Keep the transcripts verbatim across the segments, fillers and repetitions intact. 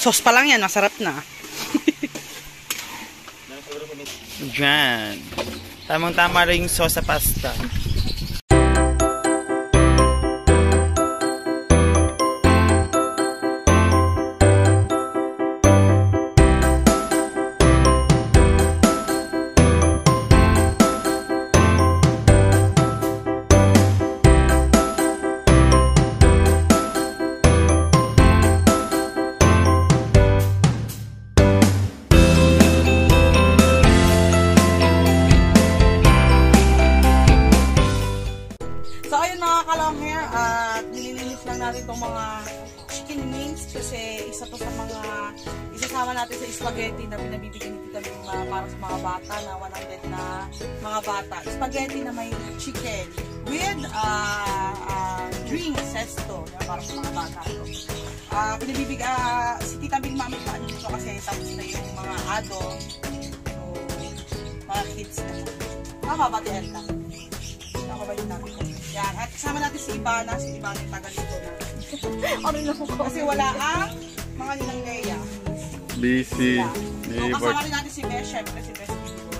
Sauce pa lang yan, masarap na. Diyan. Tamang-tama rin yung sauce sa pasta. Natin itong mga chicken wings kasi isa to sa mga isasama natin sa spaghetti na binabibigyan ni Tita Vilma para sa mga bata na one hundred na mga bata. Spaghetti na may chicken with uh, uh, drinks sesto para sa mga bata. Uh, binabibigyan uh, si Tita Vilma may paano dito kasi tapos na yung mga adult. So, mga kids na. Tama ba, Tielta? Tama ba yung namin? Yan. At kasama natin si Ibana. Si Ibana yung taga dito na. Ano na po? Kasi wala ang mga nilang Leia. Busy. So, kasama rin natin si Bes. Siyempre si Bes.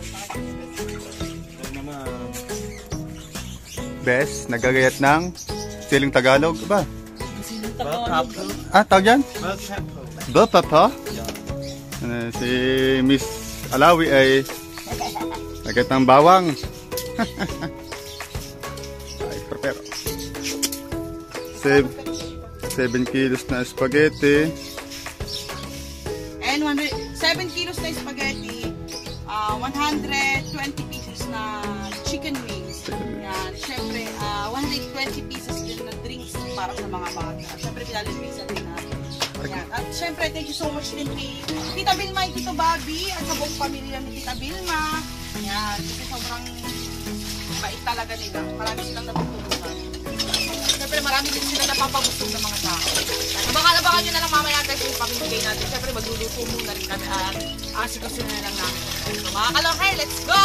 Bes, nagagayat ng siling Tagalog ba? Siling Tagalog. Ah, tawag yan? Bell pepper. Uh, si Miss Alawi ay nagayat ng bawang. Pero seven kilos na spaghetti. And seven kilos na spaghetti, uh, one hundred twenty pieces na chicken wings. Yan. Siyempre, uh, one hundred twenty pieces din na drinks para sa mga bata. Siyempre, pinalilisan din natin. Yan. At siyempre, thank you so much din kay Tita Vilma, Tito Bobby, at sa buong pamilya ni Tita Vilma. Yan. Kasi sobrang bait talaga nila. Marami silang natutulungan. Siyempre marami din sila napapabusog ng mga tao. Abangan-abangan nyo na lang mamaya guys yung pamimigay natin. Siyempre magluluto muna rin kami at asikasin na lang namin. So mga kalokay, let's go!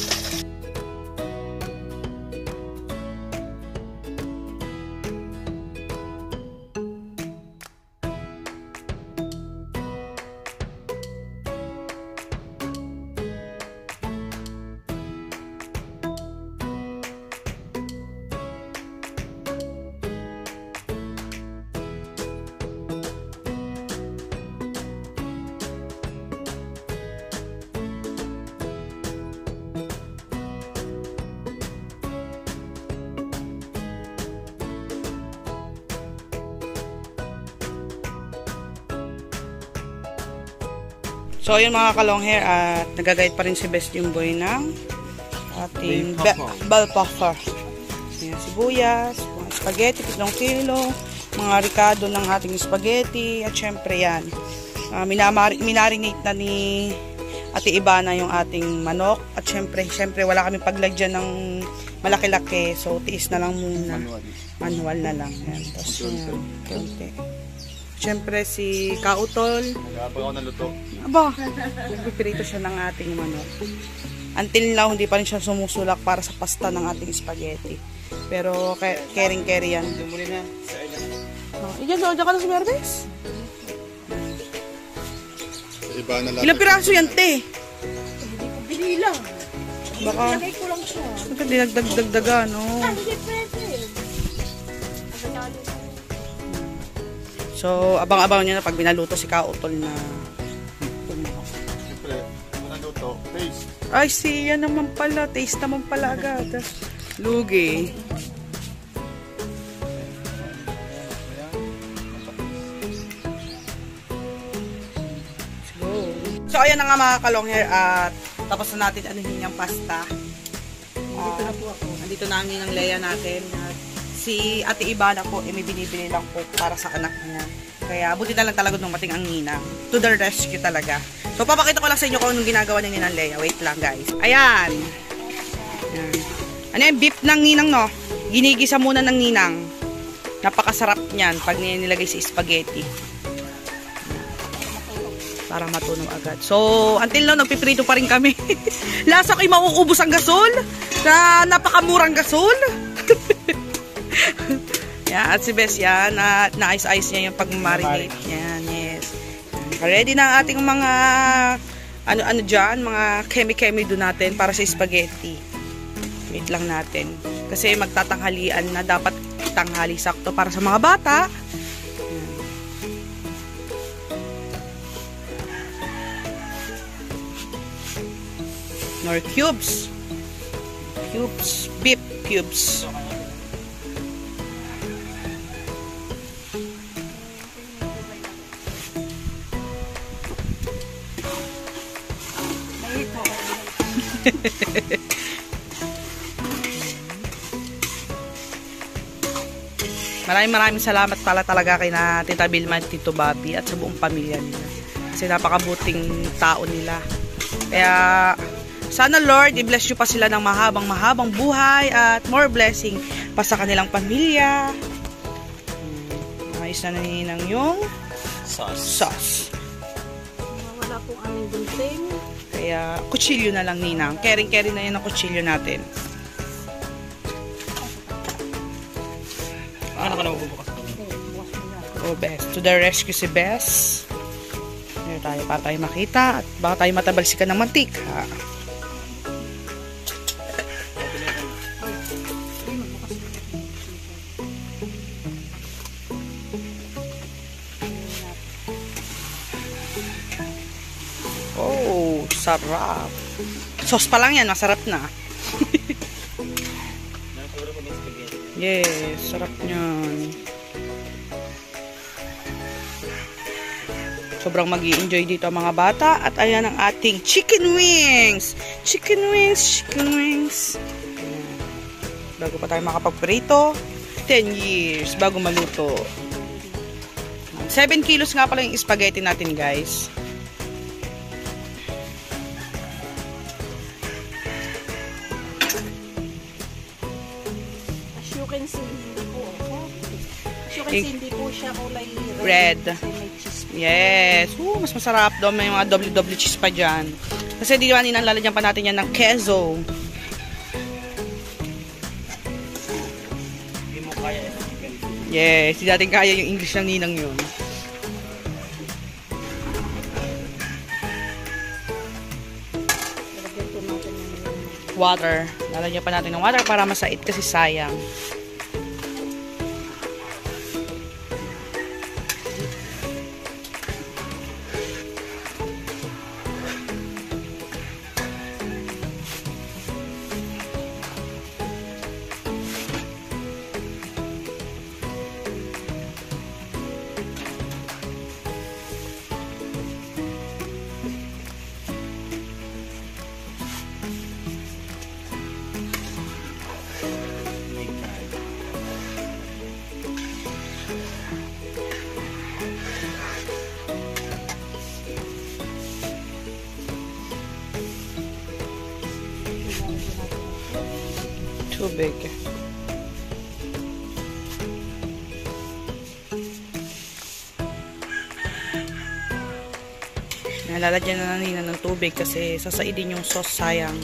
So yun mga kalong hair at nagagayad pa rin si Best yung boy ng ating bell pepper. Ayan, sibuyas, mga spaghetti, pitong kilo, mga ricado ng ating spaghetti at syempre yan. Uh, minarinate na ni Ate Ibana yung ating manok at syempre, syempre wala kami paglagyan ng malaki-laki so tiis na lang muna. Manual, Manual na lang. Ayan, tapos yan, konti. Siyempre si Kautol. Nagabang ako ng luto. Aba, nagpipirito siya ng ating manok. Until now, hindi pa rin siya sumusulak para sa pasta ng ating spaghetti. Pero, caring-carry yan. Hindi mo rin na. Oh, Iyan, doon ka na si Merdes. Iba na lang. Ilang piraso yan, te? Bili lang. Baka, lagay ko lang siya. baka dinagdag-dagdaga, no? Ah, hindi pwede. So, abang-abang nyo na pag binaluto si Kautol na siyempre, naluto, taste. ay, siya naman pala. Taste naman pala agad. Lugi. So, ayan na nga mga kalong hair at tapos na natin anuhin yung pasta. Uh, andito na po ako. Andito na ang ninang Leia natin. At si Ate Ibana po, eh, may binibili lang po para sa anak niya. Kaya buti na lang talaga nung mating ang ninang. To the rescue talaga. So, papakita ko lang sa inyo kung anong ginagawa ni Ninang Leia. Wait lang, guys. Ayan. Ayan. Ano yung beef ng ninang, no? Ginigisa muna ng ninang. Napakasarap niyan pag nilagay sa spaghetti. Para matunaw agad. So, until now, nagpiprito pa rin kami. Lasa ko'y mauubos ang gasol. Na napakamurang gasol. Yan, at si Bes yan, na, na ice-ice niya yung pag-marinate. Yan, yes. Ready na ang ating mga ano-ano dyan, mga kemi-kemi doon natin para sa spaghetti. Wait lang natin. Kasi magtatanghalian na, dapat tanghali sakto para sa mga bata. Nor cubes. Cubes. Beef cubes. Maraming maraming salamat pala talaga kay na Tita Vilma at Tito Bobby at sa buong pamilya nila. Kasi napakabuting tao nila. Kaya sana Lord, i-bless nyo pa sila ng mahabang mahabang buhay at more blessing pa sa kanilang pamilya. Ayos na naninang yung Sauce. sauce. Wala pong aming gunting. Kaya kutsilyo na lang, Ninang. Kering-kering na yun ang kutsilyo natin. Ano ka na magbubukas? Oh, Bes. To the rescue si Bes. Here tayo para tayo makita at baka tayo matabalsikan ng mantika. Oh, sarap. Sauce pa lang yan, masarap na. Yes, sarap niyan. Sobrang mag-i-enjoy dito ang mga bata. At ayan ang ating chicken wings. Chicken wings, chicken wings. Ayan. Bago pa tayo makapagprito, ten years bago maluto. seven kilos nga pala yung spaghetti natin, guys. As you can see, hindi po. As you can see, hindi po siya kulay Red. Kasi may cheese. Yes. Uh, mas masarap daw. May mga double double cheese pa dyan. Kasi di ba ninang lalagyan pa natin yan ng queso. Hindi mo kaya yung chicken. Yes. Hindi natin kaya yung English ng ninang yun. Lagyan po natin ng Water. Lalagyan pa natin ng water para masait kasi sayang. Tubig. Nalalagyan na na nina ng tubig kasi sasaidin yung sauce, sayang.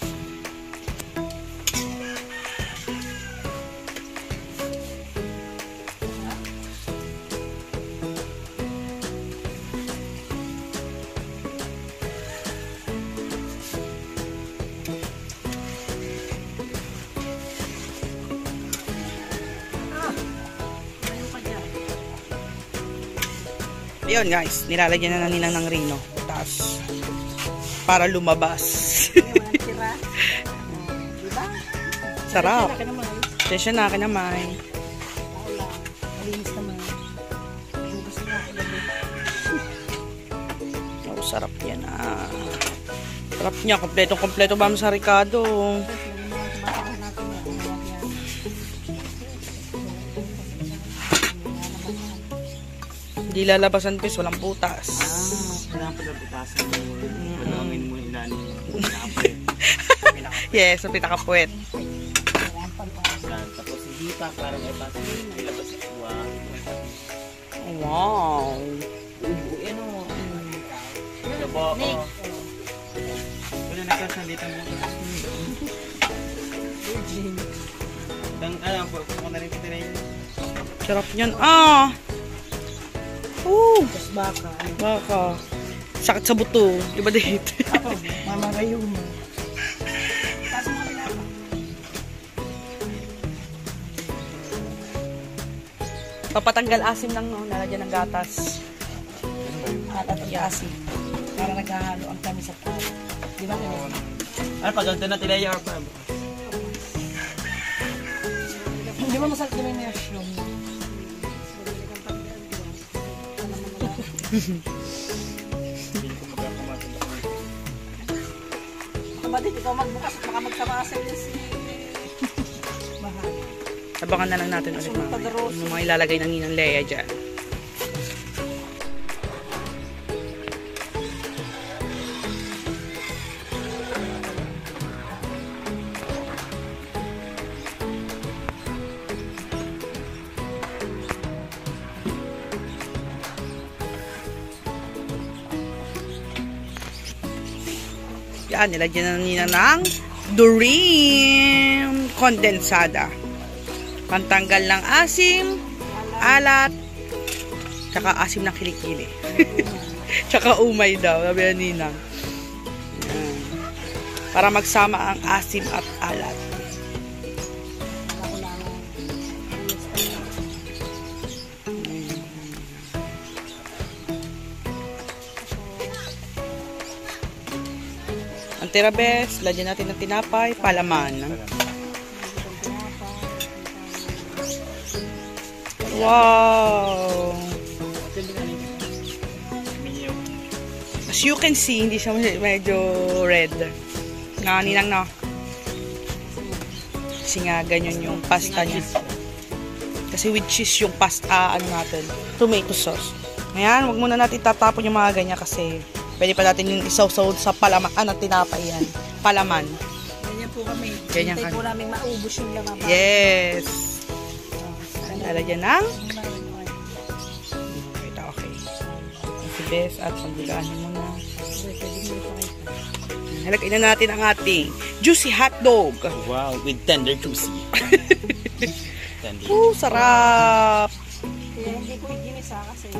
Ayun guys, nilalagyan na na ninang ng rino. Tapos, para lumabas. walang tira. Diba? Sarap. Kaya naman. Session na akin naman. Wala. Malinis naman. Hugas na ako gabi. Oh, sarap yan ah. Sarap niya. Kompleto-kompleto ba sa Ricardo? Matakan natin yan. Hindi lalabasan pis, walang butas. Ah, kailangan pala butasan mo. Panawin mo ilalim. Yes, ang pitakapuwet. Tapos hindi pa para may pasok. May labas sa kuwa. Wow. Ano? Labo. Wala nagkasalita mo. Dang, ano, gusto ko na rin titirayin. Sarap niyan. Ah! Oo. Tapos baka. Baka. Sakit sa buto. Diba dito? Ako, mamarayo mo. Tapos mo kami na. Papatanggal asim lang, no? Nalagyan ng gatas. Matatag asin. Para naghahalo ang kami sa tao. Di ba kami? Ano pag ganito na tilaya or pa? Hindi mo masakit naman yung mushroom. Kapatid, ikaw magbukas at baka magkamasal din si Mahal. Abangan na lang natin ulit mga yung mga ilalagay ng Ninang Lea dyan. Yan, nilagyan na nila ng Durim kondensada. Pantanggal ng asim, alat, tsaka asim ng kilikili. Tsaka umay daw, sabi na Ninang. Yan. Para magsama ang asim at alat. Ang tirabes, lagyan natin ng tinapay, palaman. Wow! As you can see, hindi siya medyo red. Nakaninang na. Kasi nga, ganyan yung pasta niya. Kasi with cheese yung pasta, ano natin, tomato sauce. Ngayon, wag muna natin tatapon yung mga ganyan kasi pwede pa natin yung isaw-saw sa palaman. Ano, tinapay yan. Palaman. Ganyan po kami. Ganyan Hintay ka. po namin maubos yung laman. Yes. Lalagyan ng okay, okay. Si Bes at pagbigahin mo na. Halagay na natin ang ating juicy hotdog. Wow, with tender juicy. Tender. Uh, sarap. Kaya hindi ko i-ginisa kasi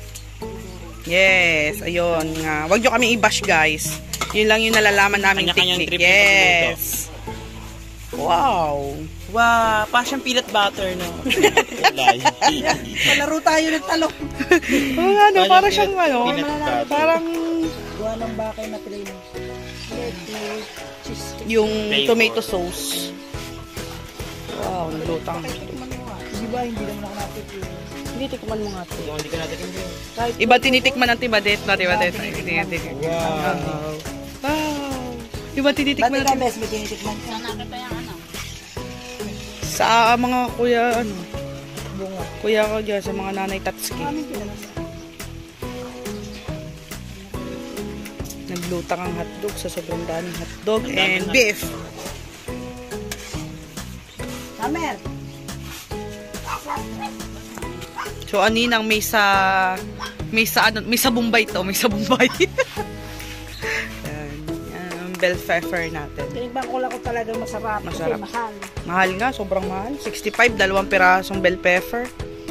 Yes, ayun nga. Huwag nyo kami i-bash, guys. Yun lang yung nalalaman namin Kanya-kanyang technique. trip yung pagluluto. Yes. Wow. Wow, pa siyang peanut butter, no? palaro tayo ng talong. Oo nga, no? Para Peanut- siyang ano. peanut butter. Parang Gawa ng bakay na plano. Cheese. yung Flavor. tomato sauce. Wow, nalutang. Di ba hindi naman ako natin Hindi, tikman mo nga ito. Kung hindi ko natin hindi. kahit Iba tinitikman ng tibadet na tibadet. Ay, tinitikman. Wow. Wow. Iba tinitikman Ba't ikaw, ng Bes, may tinitikman ka? sa mga kuya, ano, Bunga. kuya ko dyan, sa mga nanay Tatsuki. Maraming kilala. Naglutang ang hotdog sa sobrang daming hotdog and beef. Kamer! So, aninang may sa may sa ano, may sa Bombay to, may sa Bombay. Yan, yan ang bell pepper natin. Tinigban ko lang ko talagang masarap. Masarap. Kasi mahal. Mahal nga, sobrang mahal. sixty-five, dalawang pirasong bell pepper.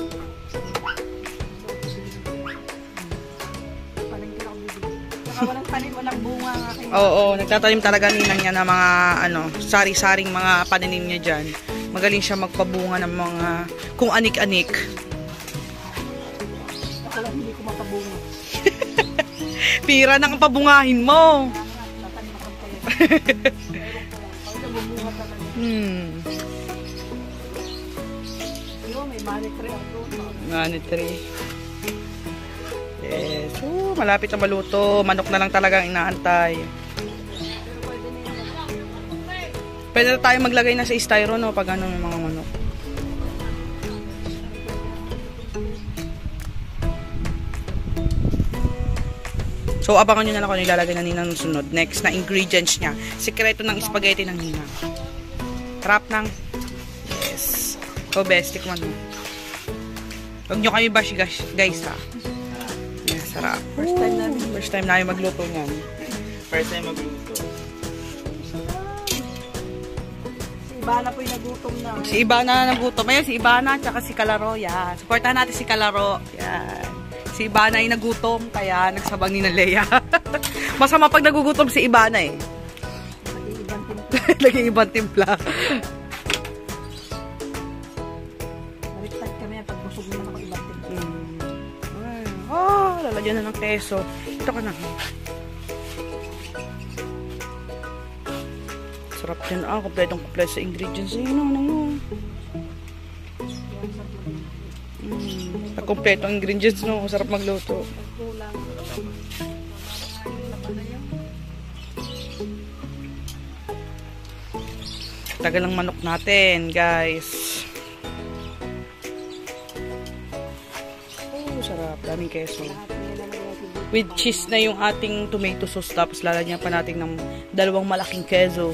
Palengke ako bibili. Saka walang tanim, walang bunga ang aking. Oo, nagtatanim talaga ninang niya ng mga ano, sari-saring mga pananim niya dyan. Magaling siya magpabunga ng mga kung anik-anik. Ako lang hindi ko makabunga. Pira nang pabungahin mo. Tatanim ako tayo. Meron ko lang. Pag nabubunga talaga. Hmm. Yun, may money tree ako doon. Nani tree. Yes. Oh, malapit na maluto. Manok na lang talagang inaantay. Pwede na tayo maglagay na sa styro, no? Pag ano, may mga manok. So, abangan nyo na lang kung ano ilalagay na Ninang sunod. Next na ingredients niya. Sikreto ng spaghetti ng Ninang. Trap ng... Yes. So, best. Tikman mo. Huwag nyo kami bash, guys, guys ha. Yes, sarap. First time namin. First time namin magluto niyan. First time magluto. Si Ivana po yung nagutom na. Si Ibana nagutom. Ayan, si Ibana, tsaka si Kalaro. Yan. Supportahan natin si Kalaro. Yan. Si Si Ibana ay nagutom, kaya nagsabang ni na Leia. Masama pag nagugutom si Ibana eh. Nag-iibang timpla. Baliktad kami yan, pag busog naman ako ibang timpla. Hmm. Oh, lalagyan na ng keso. Ito ka na. Sarap yan. Ah, kompletong kompleto sa ingredients. Ayun na, ano yun. Mm. Pag kompleto ang ingredients, no, sarap magluto. Tagal ng manok natin, guys. Oh, sarap. Daming keso. With cheese na yung ating tomato sauce. Tapos lalagyan pa natin ng dalawang malaking keso.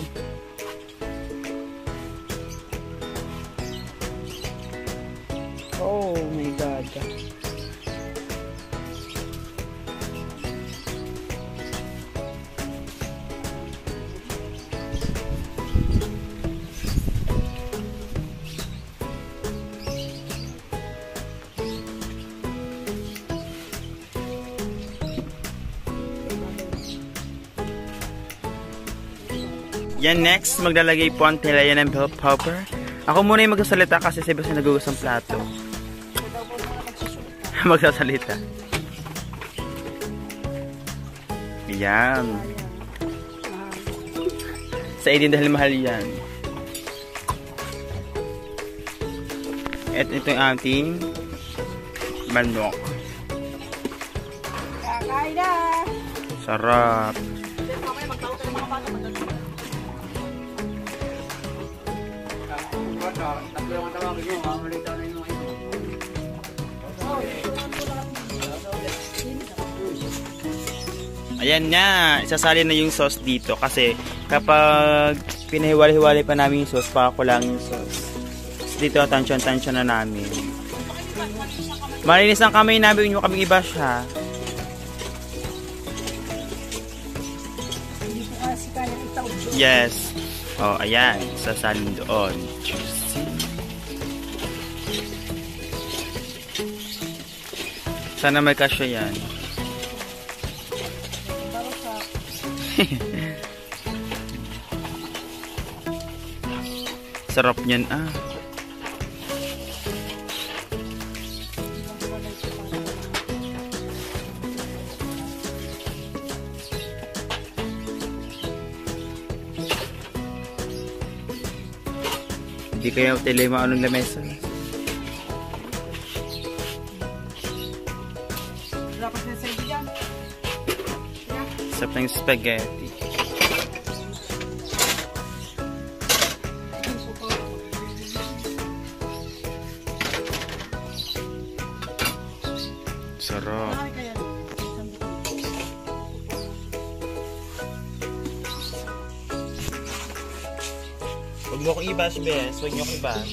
Oh my God. Yan, next, maglalagay po ang tilaya ng bell pepper. Ako muna yung magsasalita kasi si Bes na nagugas ang plato. Magsasalita. Yan. Sa edin dahil mahal yan. At ito yung ating manok. Kakain na! Sarap. Ayan na, isasali na yung sauce dito kasi kapag pinahiwalay-hiwalay pa namin yung sauce, pakakulang yung sauce. Dito, tansyon-tansyon na namin. Malinis ang kamay namin, yung kaming iba siya. Yes. Oh, ayan, sasalin doon. Juicy. Sana may kasya yan. Sarap niyan ah. Hindi kaya tilema anong lamesa. Dapat na sa dyan. Sarap ng spaghetti. Sarap. Huwag mo akong i-bash, Bes. Huwag niyo akong i-bash.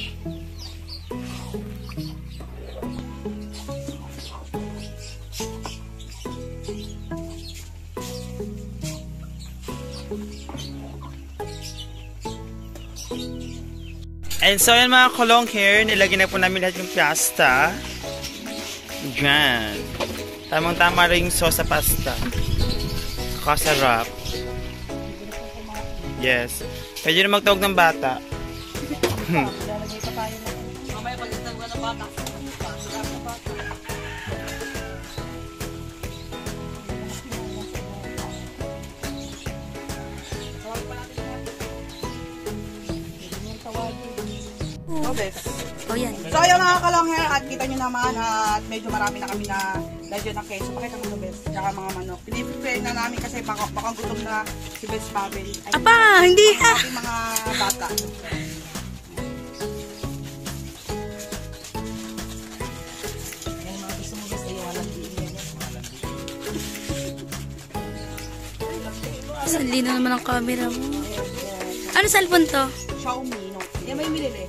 And so yan mga kulong here, nilagyan na po namin lahat yung pasta. Diyan. Tamang-tama rin yung sauce sa pasta. Kakasarap. Yes. Pwede na magtawag ng bata. Mamaya pag nagtawag ng bata. Oh, yan. So ayun mga kalongher, at kita nyo naman at medyo marami na kami na lagyan ng keso. Pakita mo sa Bes, tsaka mga manok. Piniprepare na namin kasi baka, baka gutom na si Bes Mabel. Ay, Apa, hindi ang ah! ating mga bata. Yan mga gusto mo gusto yung walang diin yan. Ang lino naman ang camera mo. Ano cellphone to? Xiaomi, no? Yan may milili.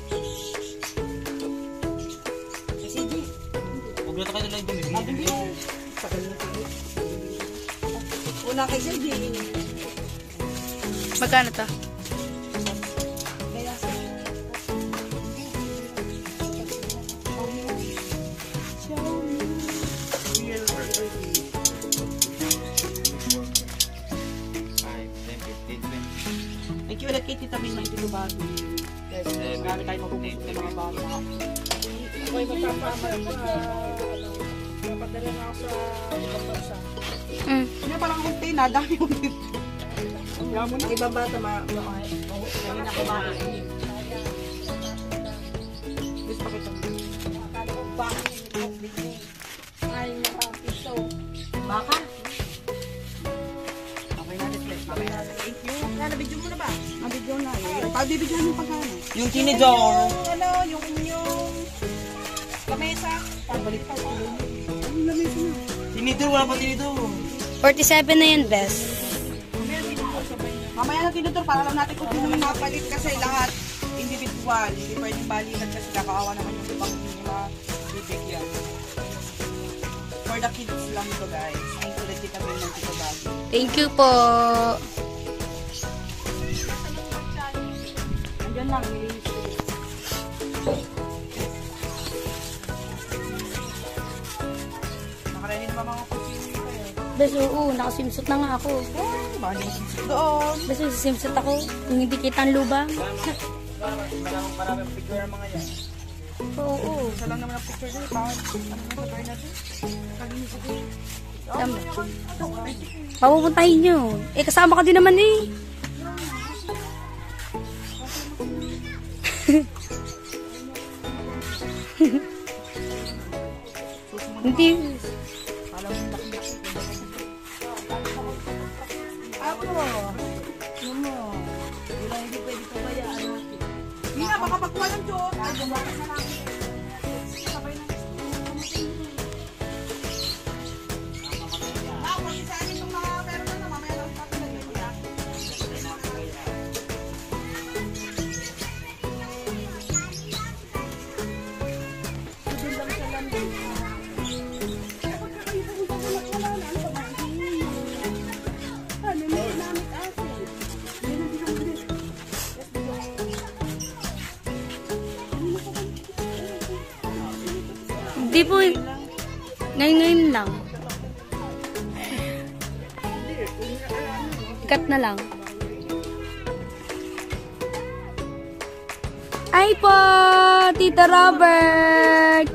Huwag na kayo lang yung Wala kay J D. Magkano to? Real Guys, marami tayo mapupunta ng mga bata. Ako'y magpapamay pa. Napadala na ako sa ibang bansa. Mm. Hindi parang kunti na, dami kunti. Ibang bata, ma... Kami na kumain. Gusto ko ito. Ay, piso. Baka? Okay na, reflect. Okay na. Thank you. Kaya na-video mo na ba? Nabidyo na. Pag-bibidyo ng pagkano. Yung tinidor. Yung ano, yung inyong lamesa. Pagbalik pa. Ang lamesa na. Tinidor, wala pa tinidor. forty-seven na yan, best. Mamaya na tinutur para lang natin kung sino naman nakapalit kasi lahat individual. Hindi pwedeng balikan kasi kakaawa naman yung ibang hindi mabibigyan. For the kids lang ito guys. Thank you ulit kami ng Tito Baggy. Thank you po. Andyan lang, nilinis ko. Nakarinig naman mga kutsino kayo. Best, oo, nakasimsot na nga ako. Oh, bali doon. Best, sisimsot ako. Kung hindi kita ang lubang. Maraming maraming picture ng mga yan. Oo, oo. Isa lang naman ang picture nyo. Bakit? Ano na ba natin? Kalinis ako. Tama. Papupuntahin nyo. Eh, kasama ka din naman eh. Hindi. Ako. Ano mo? Hindi lang hindi pwede pabayaan natin. Hindi na, baka pagkuha ng Diyos. Ay, gumawa na lang. Sabay na. Ah, kung isa akin itong mga meron na, mamaya lang natin nag-iiyak. Hindi po. Ngayon-ngayon lang. Cut na lang. Ay po, Tito Robert.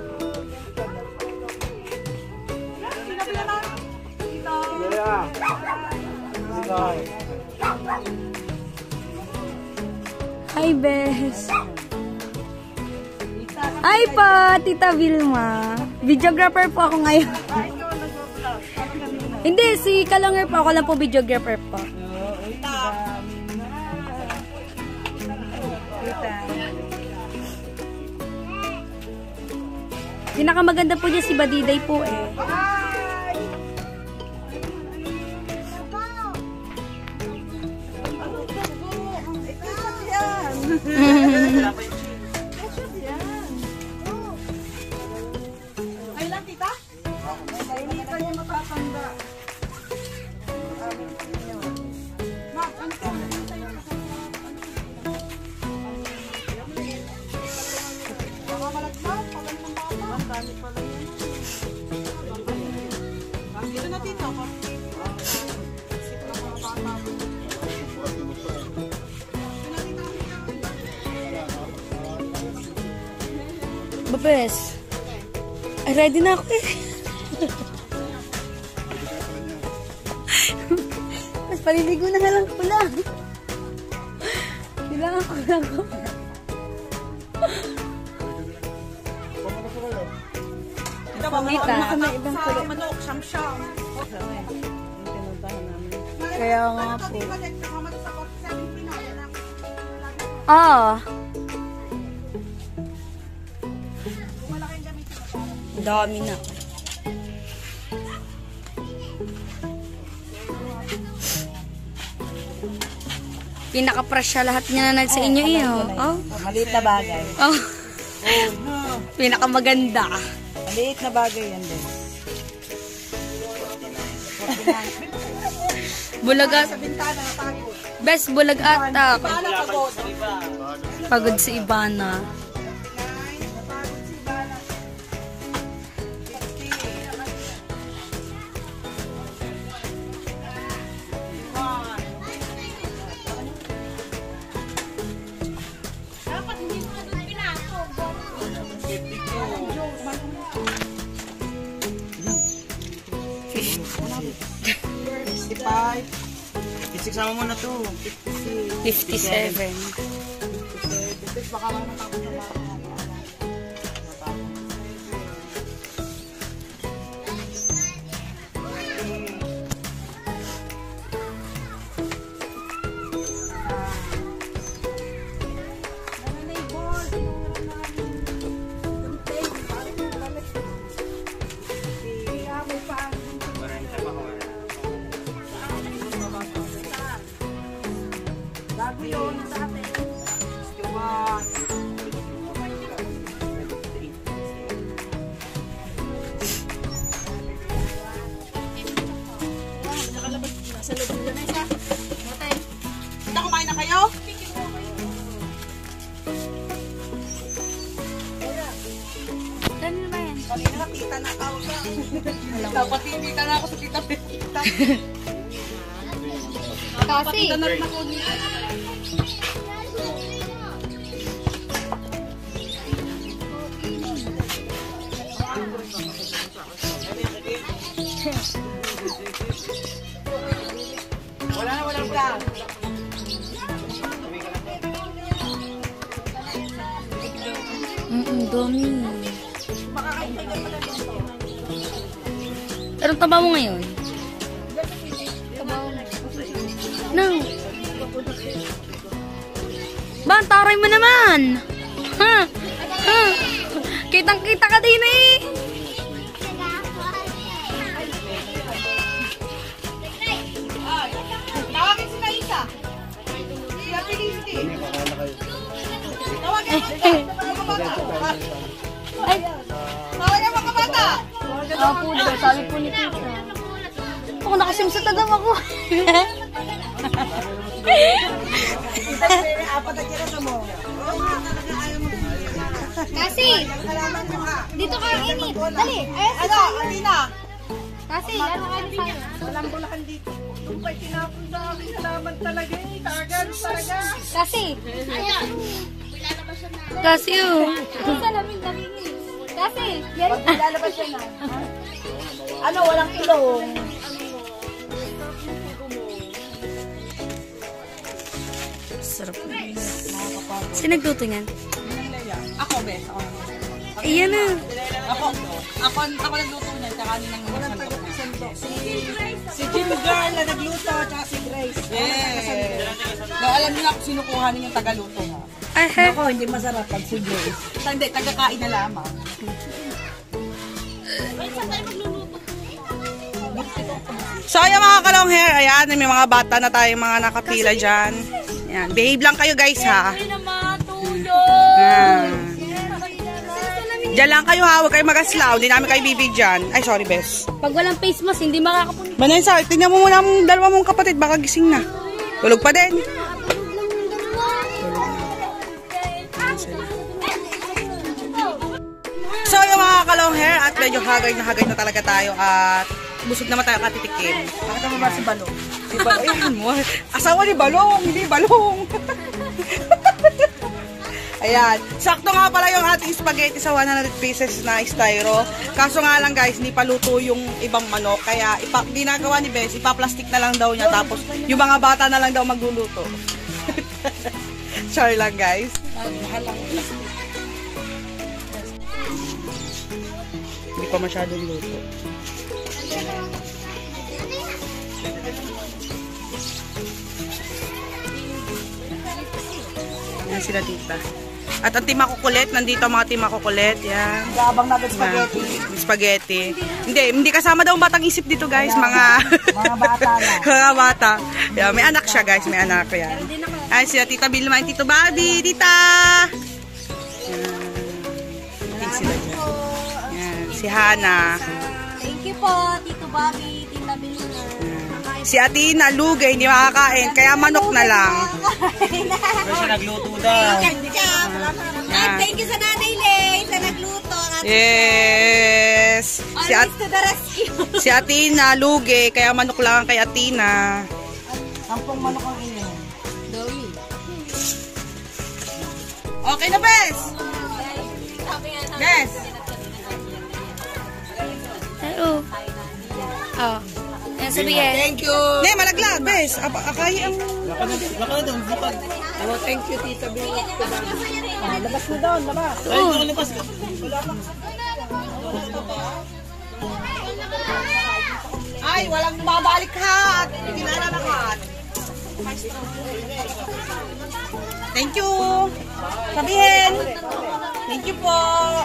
Hi, Bes. Ay po, Tita Vilma. Videographer po ako ngayon. Hindi, si Kalonger po. Ako lang po videographer po. Pinakamaganda po niya si Badiday po eh. Kailan, tita? Hindi pa niya matatanda. Mak, ano ka? Baka malaglag, pagandang bata. Ang dami pala yan. Dito na, tita. Isip na mga bata. Babes. Ay, ready na ako eh. Mas paliligo na nga lang ko lang. Kailangan ko lang ako. Tita, mamaya Tita. ka na ibang kulo. Manok, siyam-siyam. Kaya nga po. Ah. Ah. Dami na. Pinaka-fresh siya lahat niya na sa inyo eh. Oh. Oh. Maliit na bagay. Oh. Pinaka-maganda. Maliit na bagay yan din. Bulag at... Bintana na tago. Best bulag ata. Paano pagod? Pagod si Ibana. Dapat Kasama mo na to. fifty-seven. Baka matapos na lang. Bago yun sa atin. Nasa loob nila na isa. Matay. Kita kumain na kayo? Ganun ba yan? Kanina nakita na ako sa... Dapat tita na ako sa tita Pita. Kasi, Tita na rin ako niya. Wala na, walang vlog. mm dumi. Anong taba mo ngayon? Nang. Ba, ang taray mo naman. Ha? Ha? Kitang-kita ka din eh. Tawagin si Maisa. Si Happy Listy. Tawagin mo siya. Mga bata. Ay, Tawagin mga bata. ako po, sabi po ni Tita. Ako nakasimsat na daw ako. Apat na kira sa mo. Kasi, dito ka init. Dali, ayos. Ano, Alina? Kasi, ano ka sa'yo? Walang bulakan dito. Yung pa'y tinapon sa akin, nalaman talaga eh. Tagan talaga. Kasi, kasi oh. Salamin damingin. Kasi, yan. Lalabas siya na. Ano, walang ilong. Sarap. Sino nagluto niyan? Ako, be. Ako. Iyan na. Ako, ako, ako nagluto niyan, tsaka ninang sandok na. Si, si Jim Girl na nagluto, tsaka si Grace. Yes. Na alam niyo na kung sino kuhanin yung tagaluto ha. Ay, he. Ako, hindi masarap pag si Grace. Hindi, tagakain na lamang. So, ayan mga kalong hair, ayan, may mga bata na tayong mga nakapila dyan. Ayan, behave lang kayo guys ha. Ayan. Diyan lang kayo ha, huwag kayo mag-aslaw, hindi namin kayo bibigyan. Ay, sorry bes. Pag walang face mask, hindi makakapunta. Vanessa, tingnan mo muna ang dalawa mong kapatid, baka gising na. Tulog pa din. So, yung mga kalong hair, at medyo hagay na hagay na talaga tayo at busog naman tayo katitikim. Bakit naman ba si Balong? Si Balong, ayun mo. Asawa ni Balong, hindi Balong. Ayan. Sakto nga pala yung ating spaghetti sa one hundred pieces na styro. Kaso nga lang guys, hindi pa luto yung ibang manok. Kaya ipa, ginagawa ni Bess, ipa-plastic na lang daw niya. Tapos yung mga bata na lang daw magluluto. Char lang guys. Hindi pa masyadong luto. Yan sila tita. At ang team makukulit, nandito ang mga team makukulit. Yan. Gabang nugget spaghetti. Yan. Spaghetti. Hindi, hindi kasama daw ang batang isip dito guys. Mga mga bata lang. Mga bata. Yan, may anak siya guys, may anak. Yan. Ay, sila tita Vilma, tito Bobby, tita. Yan. Yan sila dyan. Yan. Si Hana. Thank you po, Tito Bobby, Tita Vilma. Si Atina, lugay, hindi makakain, kaya manok na lang. Pero siya nagluto daw. At thank you sa Nanay Lay sa nagluto. Yes. Si, At Always to the rescue. si Atina, lugay, kaya manok lang kay Atina. Sampung manok ang inyo. Okay na, Bes? Bes? Hello. Oh. sabihin. Thank you. Ne, malaglag, bes. Apa, akay ang... Oh, thank you, Tita B. Ah, labas mo doon, labas. Ay, walang babalik hat. Hindi na nanakat. Thank you. Sabihin. Thank you po.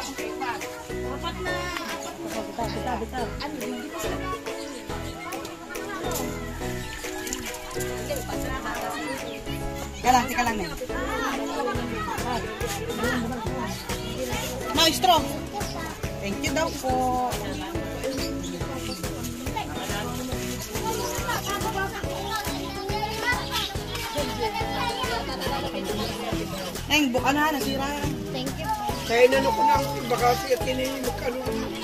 Teka lang, teka lang. No, straw. Thank you daw po. Neng, buka na, nasira yan. Thank you. Kaya inano ko na, baka siya tinin magkano.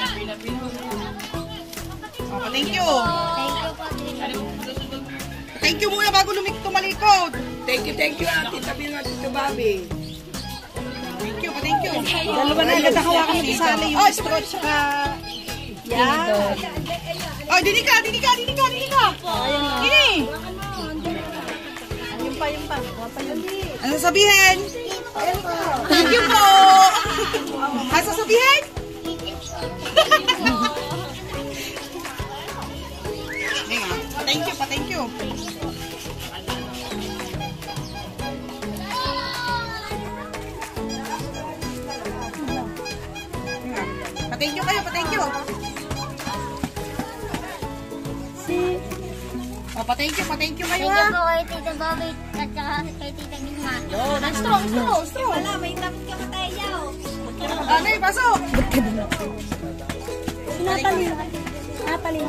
Oh, thank you. Thank you po. Thank you muna bago lumik tumalikod. Thank you, thank you, Tita B at Tito Bobby. Thank you, thank you. Dalawa na agad hawakan ni Sally yung straw saka... Yan. Oh, dini ka, dini ka, dini ka, dini ka. Dini. Yung pa, yung pa. Ano sasabihin? Thank you po. Ano sasabihin? Thank you pa, thank you. Pa-thank you kayo, pa-thank you. Oh, pa-thank you, pa-thank you kayo ha. Thank you po kay Tita Bobby at saka kay Tita Gizma. Yun, straw, straw, straw. Wala, may tapos ka matay niyo. Ano yung pasok? Natalin. Natalin.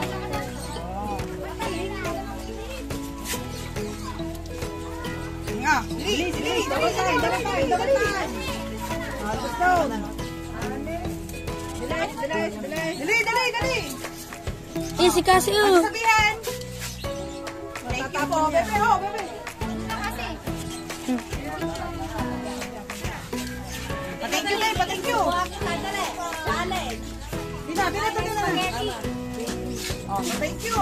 Nga, dili, dili, double time, double time, double time. Double down. Dili, dili, dili. Dili, dili, dili. Eh, si Kasi Ano oh. sabihin? Thank you po, bebe, ho, bebe. Pa-thank you, bebe, pa-thank you. Dina, dina, dina, dina. Oh, thank you.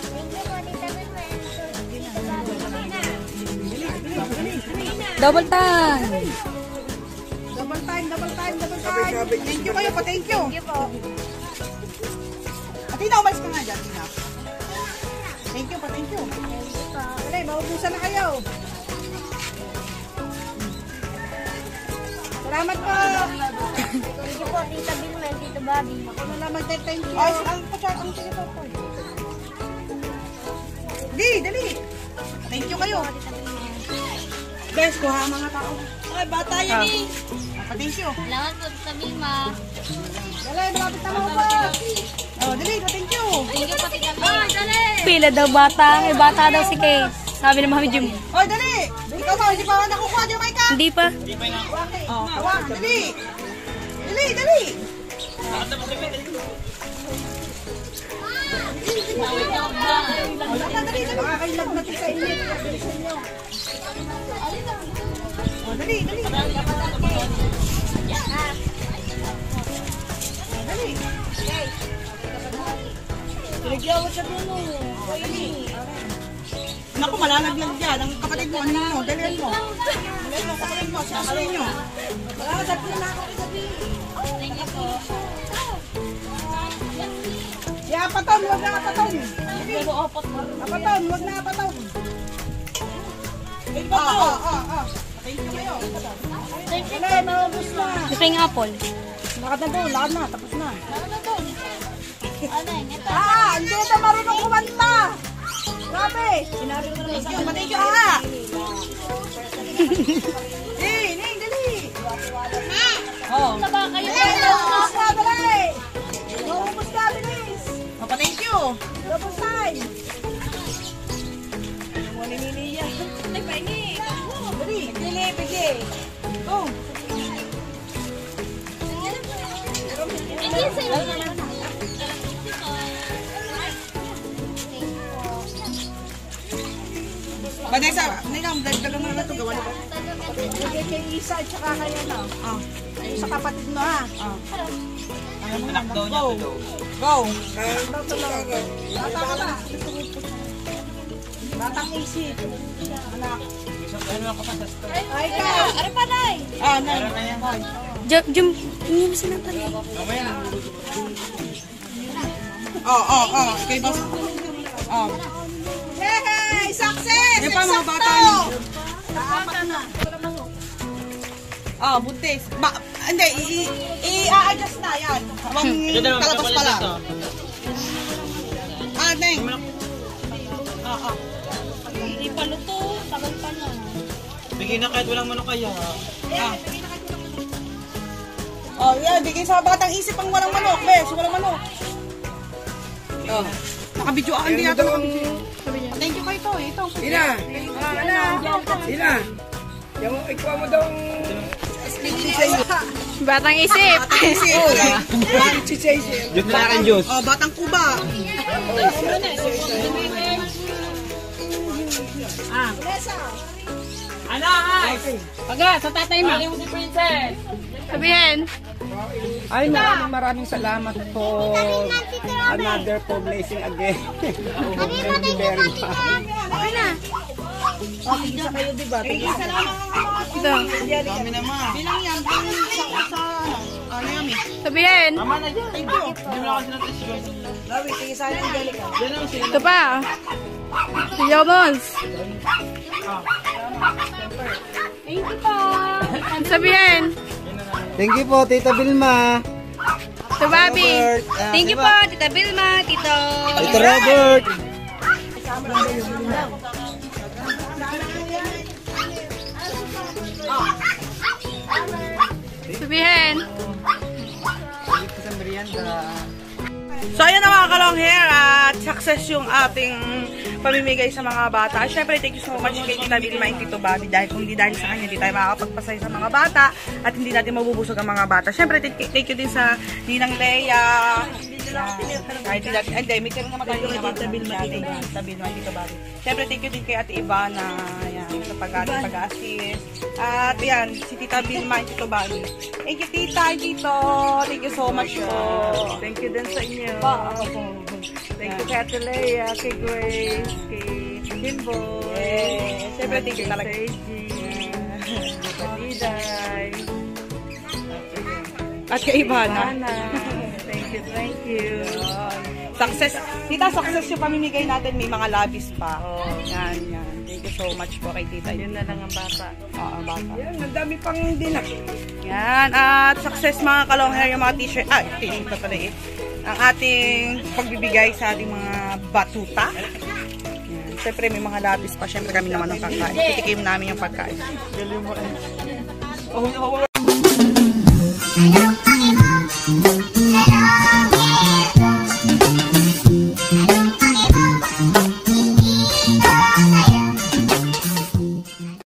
Double time. Double time, double time, double time. Thank you kayo, pa-thank you. Thank you po. Atina, umalis ka nga dyan, Tina. Thank you, pa-thank you. Dali, maubusan na kayo. Salamat po. Thank you po, Tita Gizma at Tita Bobby. Ako na lang mag-thank you. Ay, ang pa-chat, ang sige po. Dali, dali. Thank you kayo. Guys, kuha ang mga tao. Ay, bata yan eh. Pa-thank you. Salamat po, Tita Gizma. Dali, malapit na mo po. Oh, dali, pa-thank you. Thank you po, Tita Bobby. Dali. Pila daw bata. May bata daw si Kay. Sabi ni Mami Jim. Oy, dali. Ikaw ba, hindi pa ako nakukuha dyan, Maika? Hindi pa. Oh, hawa, dali. Dali, dali. Wala ka, dali, dali. Makakailag na tika inyo. Oh, dali, dali. Dali. Pinagyawa siya dulo. Naku, malalaglag dyan. Ang kapatid mo, ano mo? Dalihan mo. Dalihan mo, kapatid mo. Sakasalin nyo. Malalaglag na ako isabi. Thank you po. Ya, apaton, wag na apaton. Apaton, wag na apaton. Ah, ah, ah, ah. Thank you kayo. Thank you Dali, maubos na. Gusto yung apple. Lakad na doon, lakad na, tapos na. Ano yun? Ito. Ah, hindi na marunong kumanta. Grabe. Sinabi ko na lang sa'yo. Thank you, ah. Eh, Ning, dali. Oh. Ito ba kayo? Dali, maubos na, dali. Maubos na, bilis. Papa, thank you. Double time. Wala niliya. Ay, pahingi. Dali, dali, bigay. Oh. Vanessa, Ninang, dagdagan mo na ito. Gawa na ba? Kay Isa at saka kaya na. Ah. Yung sa kapatid mo ha. Ah. Anak daw niya, Go. tulo. Go. Bata ka ba? Batang isip. Anak. Ano ako pa sa store? Ay ka. Ano pa na eh? Ah, na. Meron na yan. Jum, jum, hindi mo sinatali. Mamaya na. Oh, oh, oh. Kay boss. Oh. Hey, success! Yan pa mga bata niyo. Oh, buntis. Ba, hindi, i- i- i-adjust na yan. Habang kalabas pa lang. Ah, Neng. Ah, ah. Hindi pa luto, tagal pa na. Bigyan na kahit walang manok kaya. Ah. Oh, yan. Bigay sa batang isip ang walang manok. Bes, walang manok. Oh. Nakabidyo ako. Hindi natin nakabidyo. Thank you kay ito. Ito. Sina? Sina? Yung ikaw mo daw Batang isip. Batang isip. Diyos na akin, Diyos. Oh, batang kuba. Ano, ay? Paga, sa tatay mo. Mali mo si Princess. Sabihin. Ay, maraming maraming salamat po. Another for blessing again. Thank you very much. Okay na. Okay, isa kayo, di ba? Bigay sa lang Ito. Dami naman. Bilang yan. Bilang sa, sa, ano yan eh. Sabihin. Tama na dyan. Thank you. Hindi mo na kasi natin. Lawi, tingin sa akin, Angelica. Diyan naman sila. Ito pa. Siyaw Mons. Thank you po. Sabihin. Thank you po, Tita Vilma. Ito, Bobby. Thank you po, Tita Vilma, Tito. Tita Robert. Sabihin. So ayan na mga kalong hair at success yung ating pamimigay sa mga bata. Siyempre, thank you so much kay Tita Vilma and Tito Bobby dahil kung hindi dahil sa kanya, hindi tayo makakapagpasaya sa mga bata at hindi natin mabubusog ang mga bata. Siyempre, thank, thank you din sa Ninang Leia. Kahit hindi natin, hindi, may tira naman tayo naman sa Vilma, Tita Vilma and Tito Bobby. Siyempre, thank you din kay Ate Ivana yan, sa pag-ating pag-assist. At yan, si Tita Vilma and Tito Bobby. Thank you, Tita and Tito. Thank you so much po. Thank you din sa inyo. Thank you kay Ate Leia, kay Grace, kay Jimbo. Yeah. Siyempre, thank you talaga. At kay Ivana. Thank you, thank you. Success. Tita, success yung pamimigay natin. May mga labis pa. Yan, yan. Thank you so much po kay Tita. Yun na lang ang bata. Oo, bata. Yan, ang dami pang hindi na. Yan. At success mga kalong hair, yung mga t-shirt. Ah, t-shirt pa pala eh. Ang ating pagbibigay sa ating mga batuta. Yan. Siyempre, may mga labis pa. Siyempre, kami naman ang kakain. Titikim namin yung pagkain. Galing mo eh.